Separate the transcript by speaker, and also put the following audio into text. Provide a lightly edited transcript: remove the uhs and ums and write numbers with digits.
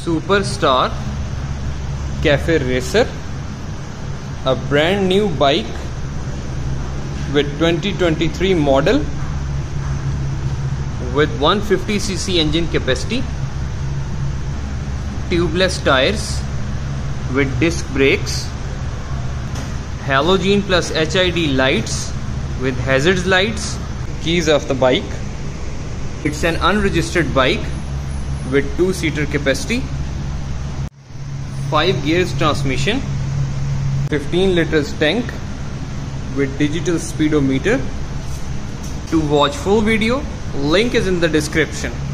Speaker 1: Superstar Cafe Racer, a brand new bike with 2023 model with 150cc engine capacity, tubeless tires with disc brakes, halogen plus HID lights with hazards lights. Keys of the bike. It's an unregistered bike with 2-seater capacity, 5 gears transmission, 15 liters tank with digital speedometer. To watch full video, link is in the description.